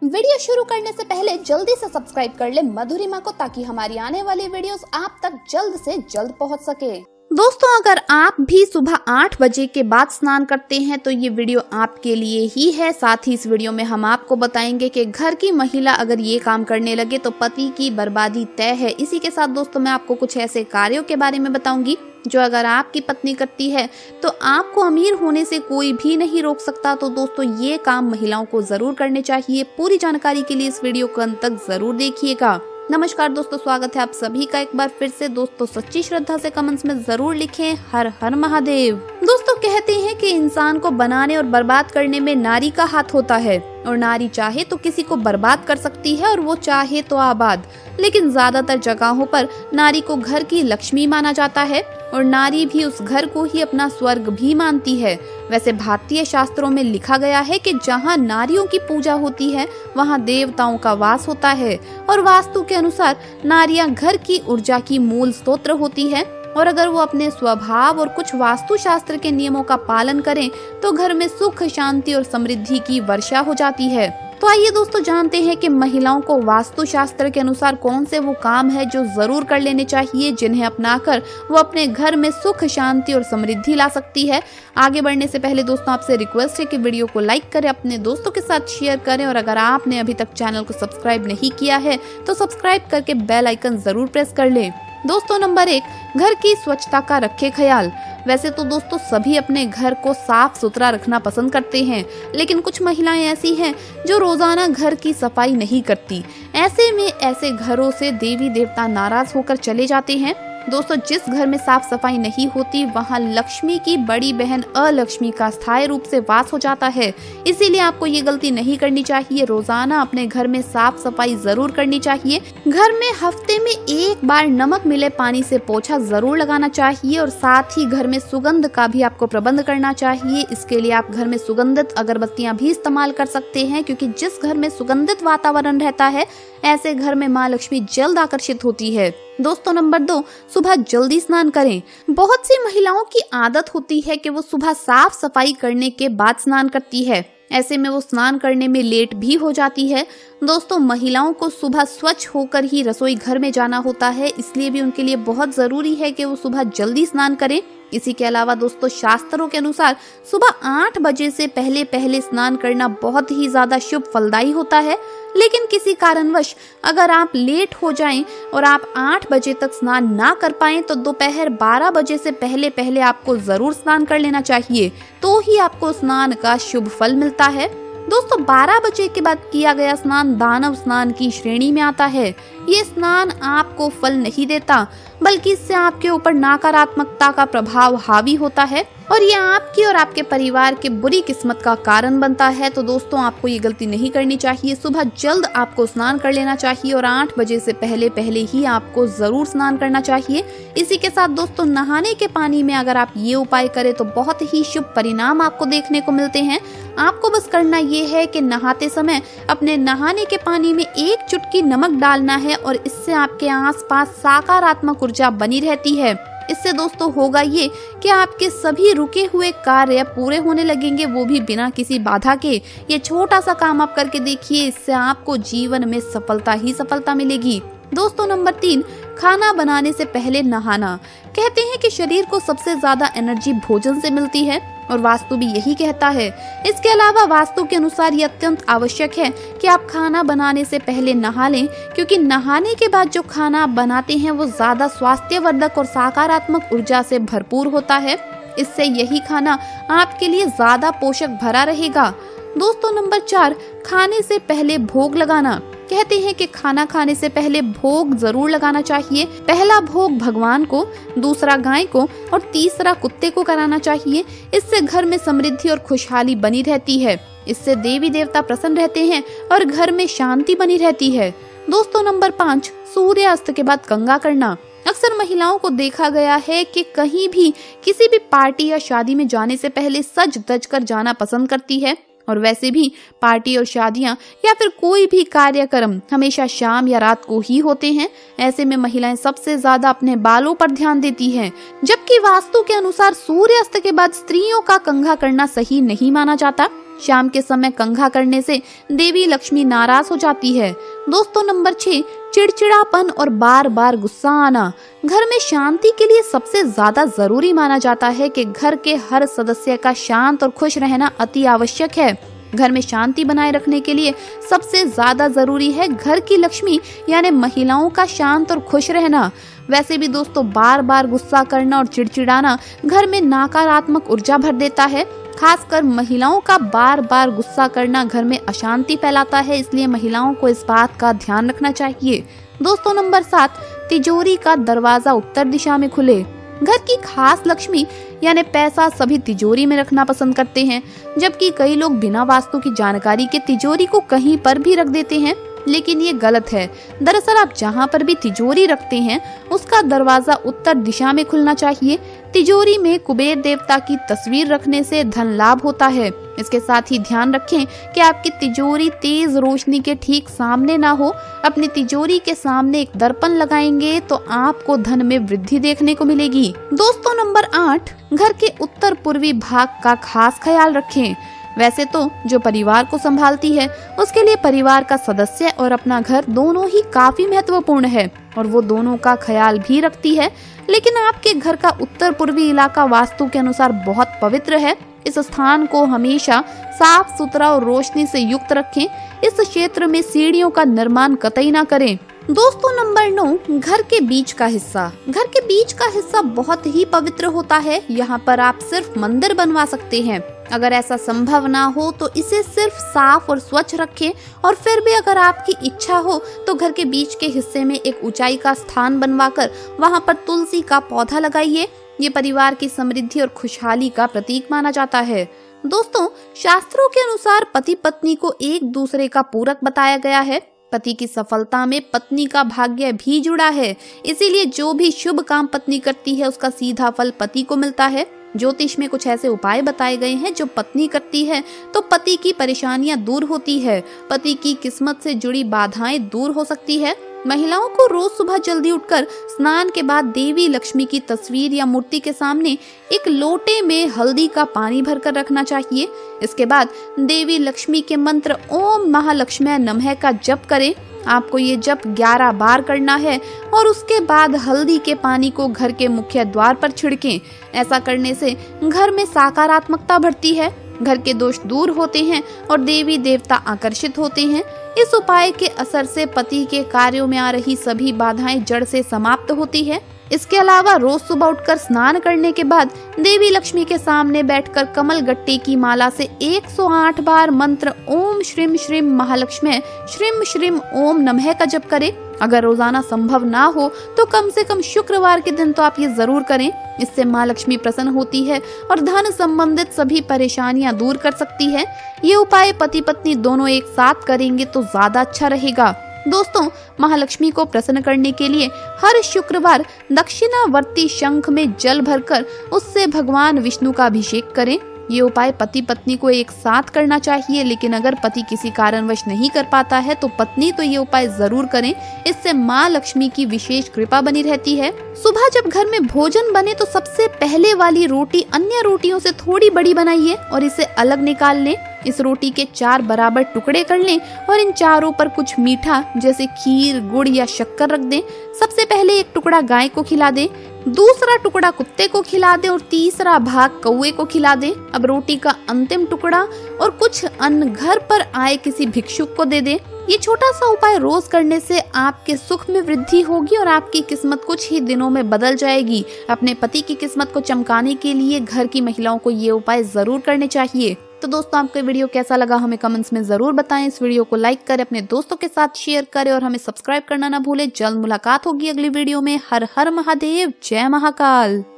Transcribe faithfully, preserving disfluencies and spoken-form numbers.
Video शुरू करने से पहले जल्दी से सब्सक्राइब कर ले मधुरिमा को, ताकि हमारी आने वाली वीडियोस आप तक जल्द से जल्द पहुंच सके। दोस्तों, अगर आप भी सुबह आठ बजे के बाद स्नान करते हैं तो ये वीडियो आपके लिए ही है। साथ ही इस वीडियो में हम आपको बताएंगे कि घर की महिला अगर ये काम करने लगे तो पति की बर्बादी तय है। इसी के साथ दोस्तों मैं आपको कुछ ऐसे कार्यों के बारे में बताऊंगी जो अगर आपकी पत्नी करती है तो आपको अमीर होने से कोई भी नहीं रोक सकता। तो दोस्तों ये काम महिलाओं को जरूर करने चाहिए। पूरी जानकारी के लिए इस वीडियो को अंत तक जरूर देखिएगा। नमस्कार दोस्तों, स्वागत है आप सभी का एक बार फिर से। दोस्तों सच्ची श्रद्धा से कमेंट्स में जरूर लिखें हर हर महादेव। दोस्तों कहते हैं कि इंसान को बनाने और बर्बाद करने में नारी का हाथ होता है, और नारी चाहे तो किसी को बर्बाद कर सकती है और वो चाहे तो आबाद। लेकिन ज्यादातर जगहों पर नारी को घर की लक्ष्मी माना जाता है और नारी भी उस घर को ही अपना स्वर्ग भी मानती है। वैसे भारतीय शास्त्रों में लिखा गया है कि जहाँ नारियों की पूजा होती है वहाँ देवताओं का वास होता है, और वास्तु के अनुसार नारियां घर की ऊर्जा की मूल स्रोत होती है। और अगर वो अपने स्वभाव और कुछ वास्तु शास्त्र के नियमों का पालन करें तो घर में सुख, शांति और समृद्धि की वर्षा हो जाती है। तो आइए दोस्तों जानते हैं कि महिलाओं को वास्तु शास्त्र के अनुसार कौन से वो काम है जो जरूर कर लेने चाहिए, जिन्हें अपनाकर वो अपने घर में सुख, शांति और समृद्धि ला सकती है। आगे बढ़ने से पहले दोस्तों आपसे रिक्वेस्ट है कि वीडियो को लाइक करें, अपने दोस्तों के साथ शेयर करें, और अगर आपने अभी तक चैनल को सब्सक्राइब नहीं किया है तो सब्सक्राइब करके बेल आइकन जरूर प्रेस कर ले। दोस्तों नंबर एक, घर की स्वच्छता का रखे ख्याल। वैसे तो दोस्तों सभी अपने घर को साफ सुथरा रखना पसंद करते हैं, लेकिन कुछ महिलाएं ऐसी हैं जो रोजाना घर की सफाई नहीं करती। ऐसे में ऐसे घरों से देवी देवता नाराज होकर चले जाते हैं। दोस्तों जिस घर में साफ सफाई नहीं होती वहाँ लक्ष्मी की बड़ी बहन अलक्ष्मी का स्थायी रूप से वास हो जाता है। इसीलिए आपको ये गलती नहीं करनी चाहिए। रोजाना अपने घर में साफ सफाई जरूर करनी चाहिए। घर में हफ्ते में एक बार नमक मिले पानी से पोछा जरूर लगाना चाहिए, और साथ ही घर में सुगंध का भी आपको प्रबंध करना चाहिए। इसके लिए आप घर में सुगंधित अगरबत्तियां भी इस्तेमाल कर सकते हैं, क्योंकि जिस घर में सुगंधित वातावरण रहता है ऐसे घर में माँ लक्ष्मी जल्द आकर्षित होती है। दोस्तों नंबर दो, सुबह जल्दी स्नान करें। बहुत सी महिलाओं की आदत होती है कि वो सुबह साफ सफाई करने के बाद स्नान करती है। ऐसे में वो स्नान करने में लेट भी हो जाती है। दोस्तों महिलाओं को सुबह स्वच्छ होकर ही रसोई घर में जाना होता है, इसलिए भी उनके लिए बहुत जरूरी है कि वो सुबह जल्दी स्नान करें। इसी के अलावा दोस्तों शास्त्रों के अनुसार सुबह आठ बजे से पहले पहले स्नान करना बहुत ही ज्यादा शुभ फलदायी होता है। लेकिन किसी कारणवश अगर आप लेट हो जाएं और आप आठ बजे तक स्नान ना कर पाएं तो दोपहर बारह बजे से पहले पहले आपको जरूर स्नान कर लेना चाहिए, तो ही आपको स्नान का शुभ फल मिलता है। दोस्तों बारह बजे के बाद किया गया स्नान दानव स्नान की श्रेणी में आता है। ये स्नान आपको फल नहीं देता, बल्कि इससे आपके ऊपर नकारात्मकता का प्रभाव हावी होता है, और ये आपकी और आपके परिवार के बुरी किस्मत का कारण बनता है। तो दोस्तों आपको ये गलती नहीं करनी चाहिए। सुबह जल्द आपको स्नान कर लेना चाहिए, और आठ बजे से पहले पहले ही आपको जरूर स्नान करना चाहिए। इसी के साथ दोस्तों नहाने के पानी में अगर आप ये उपाय करें तो बहुत ही शुभ परिणाम आपको देखने को मिलते हैं। आपको बस करना ये है कि नहाते समय अपने नहाने के पानी में एक चुटकी नमक डालना है, और इससे आपके आसपास सकारात्मक ऊर्जा बनी रहती है। इससे दोस्तों होगा ये कि आपके सभी रुके हुए कार्य पूरे होने लगेंगे, वो भी बिना किसी बाधा के। ये छोटा सा काम आप करके देखिए, इससे आपको जीवन में सफलता ही सफलता मिलेगी। दोस्तों नंबर तीन, खाना बनाने से पहले नहाना। कहते हैं कि शरीर को सबसे ज्यादा एनर्जी भोजन से मिलती है, और वास्तु भी यही कहता है। इसके अलावा वास्तु के अनुसार ये अत्यंत आवश्यक है कि आप खाना बनाने से पहले नहा लें, क्योंकि नहाने के बाद जो खाना आप बनाते हैं वो ज्यादा स्वास्थ्यवर्धक और सकारात्मक ऊर्जा से भरपूर होता है। इससे यही खाना आपके लिए ज्यादा पोषक भरा रहेगा। दोस्तों नंबर चार, खाने से पहले भोग लगाना। कहते हैं कि खाना खाने से पहले भोग जरूर लगाना चाहिए। पहला भोग भगवान को, दूसरा गाय को और तीसरा कुत्ते को कराना चाहिए। इससे घर में समृद्धि और खुशहाली बनी रहती है। इससे देवी देवता प्रसन्न रहते हैं और घर में शांति बनी रहती है। दोस्तों नंबर पाँच, सूर्यास्त के बाद कंघा करना। अक्सर महिलाओं को देखा गया है कि कहीं भी किसी भी पार्टी या शादी में जाने से पहले सज धज कर जाना पसंद करती है, और वैसे भी पार्टी और शादियां या फिर कोई भी कार्यक्रम हमेशा शाम या रात को ही होते हैं। ऐसे में महिलाएं सबसे ज्यादा अपने बालों पर ध्यान देती हैं, जबकि वास्तु के अनुसार सूर्यास्त के बाद स्त्रियों का कंघा करना सही नहीं माना जाता। शाम के समय कंघा करने से देवी लक्ष्मी नाराज हो जाती है। दोस्तों नंबर छह, चिड़चिड़ापन और बार बार गुस्सा आना। घर में शांति के लिए सबसे ज्यादा जरूरी माना जाता है कि घर के हर सदस्य का शांत और खुश रहना अति आवश्यक है। घर में शांति बनाए रखने के लिए सबसे ज्यादा जरूरी है घर की लक्ष्मी यानी महिलाओं का शांत और खुश रहना। वैसे भी दोस्तों बार बार गुस्सा करना और चिड़चिड़ाना घर में नकारात्मक ऊर्जा भर देता है। खासकर महिलाओं का बार बार गुस्सा करना घर में अशांति फैलाता है, इसलिए महिलाओं को इस बात का ध्यान रखना चाहिए। दोस्तों नंबर सात, तिजोरी का दरवाजा उत्तर दिशा में खुले। घर की खास लक्ष्मी यानी पैसा सभी तिजोरी में रखना पसंद करते हैं, जबकि कई लोग बिना वास्तु की जानकारी के तिजोरी को कहीं पर भी रख देते हैं, लेकिन ये गलत है। दरअसल आप जहाँ पर भी तिजोरी रखते हैं उसका दरवाजा उत्तर दिशा में खुलना चाहिए। तिजोरी में कुबेर देवता की तस्वीर रखने से धन लाभ होता है। इसके साथ ही ध्यान रखें कि आपकी तिजोरी तेज रोशनी के ठीक सामने ना हो। अपनी तिजोरी के सामने एक दर्पण लगाएंगे तो आपको धन में वृद्धि देखने को मिलेगी। दोस्तों नंबर आठ, घर के उत्तर पूर्वी भाग का खास ख्याल रखें। वैसे तो जो परिवार को संभालती है उसके लिए परिवार का सदस्य और अपना घर दोनों ही काफी महत्वपूर्ण है और वो दोनों का ख्याल भी रखती है, लेकिन आपके घर का उत्तर पूर्वी इलाका वास्तु के अनुसार बहुत पवित्र है। इस स्थान को हमेशा साफ सुथरा और रोशनी से युक्त रखें। इस क्षेत्र में सीढ़ियों का निर्माण कतई ना करें। दोस्तों नंबर नौ, घर के बीच का हिस्सा। घर के बीच का हिस्सा बहुत ही पवित्र होता है। यहाँ पर आप सिर्फ मंदिर बनवा सकते हैं। अगर ऐसा संभव ना हो तो इसे सिर्फ साफ और स्वच्छ रखें, और फिर भी अगर आपकी इच्छा हो तो घर के बीच के हिस्से में एक ऊंचाई का स्थान बनवाकर वहाँ पर तुलसी का पौधा लगाइए। ये परिवार की समृद्धि और खुशहाली का प्रतीक माना जाता है। दोस्तों शास्त्रों के अनुसार पति पत्नी को एक दूसरे का पूरक बताया गया है। पति की सफलता में पत्नी का भाग्य भी जुड़ा है, इसीलिए जो भी शुभ काम पत्नी करती है उसका सीधा फल पति को मिलता है। ज्योतिष में कुछ ऐसे उपाय बताए गए हैं जो पत्नी करती है तो पति की परेशानियां दूर होती है, पति की किस्मत से जुड़ी बाधाएं दूर हो सकती है। महिलाओं को रोज सुबह जल्दी उठकर स्नान के बाद देवी लक्ष्मी की तस्वीर या मूर्ति के सामने एक लोटे में हल्दी का पानी भरकर रखना चाहिए। इसके बाद देवी लक्ष्मी के मंत्र ओम महालक्ष्मी नमः का जप करें। आपको ये जप ग्यारह बार करना है और उसके बाद हल्दी के पानी को घर के मुख्य द्वार पर छिड़कें। ऐसा करने से घर में सकारात्मकता बढ़ती है, घर के दोष दूर होते हैं और देवी देवता आकर्षित होते हैं। इस उपाय के असर से पति के कार्यों में आ रही सभी बाधाएं जड़ से समाप्त होती है। इसके अलावा रोज सुबह उठकर स्नान करने के बाद देवी लक्ष्मी के सामने बैठकर कमल गट्टे की माला से एक सौ आठ बार मंत्र ओम श्रीम श्रीम महालक्ष्मी श्रीम श्रीम ओम नमः का जप करें। अगर रोजाना संभव ना हो तो कम से कम शुक्रवार के दिन तो आप ये जरूर करें। इससे माँ लक्ष्मी प्रसन्न होती है और धन संबंधित सभी परेशानियां दूर कर सकती है। ये उपाय पति पत्नी दोनों एक साथ करेंगे तो ज्यादा अच्छा रहेगा। दोस्तों महालक्ष्मी को प्रसन्न करने के लिए हर शुक्रवार दक्षिणावर्ती शंख में जल भरकर उससे भगवान विष्णु का अभिषेक करें। ये उपाय पति पत्नी को एक साथ करना चाहिए, लेकिन अगर पति किसी कारणवश नहीं कर पाता है तो पत्नी तो ये उपाय जरूर करें। इससे माँ लक्ष्मी की विशेष कृपा बनी रहती है। सुबह जब घर में भोजन बने तो सबसे पहले वाली रोटी अन्य रोटियों से थोड़ी बड़ी बनाइए और इसे अलग निकाल लें। इस रोटी के चार बराबर टुकड़े कर लें और इन चारों पर कुछ मीठा जैसे खीर, गुड़ या शक्कर रख दें। सबसे पहले एक टुकड़ा गाय को खिला दें, दूसरा टुकड़ा कुत्ते को खिला दें और तीसरा भाग कौवे को खिला दें। अब रोटी का अंतिम टुकड़ा और कुछ अन्न घर पर आए किसी भिक्षुक को दे दें। ये छोटा सा उपाय रोज करने से आपके सुख में वृद्धि होगी और आपकी किस्मत कुछ ही दिनों में बदल जाएगी। अपने पति की किस्मत को चमकाने के लिए घर की महिलाओं को ये उपाय जरूर करने चाहिए। तो दोस्तों आपको वीडियो कैसा लगा हमें कमेंट्स में जरूर बताएं। इस वीडियो को लाइक करें, अपने दोस्तों के साथ शेयर करें और हमें सब्सक्राइब करना ना भूलें। जल्द मुलाकात होगी अगली वीडियो में। हर हर महादेव, जय महाकाल।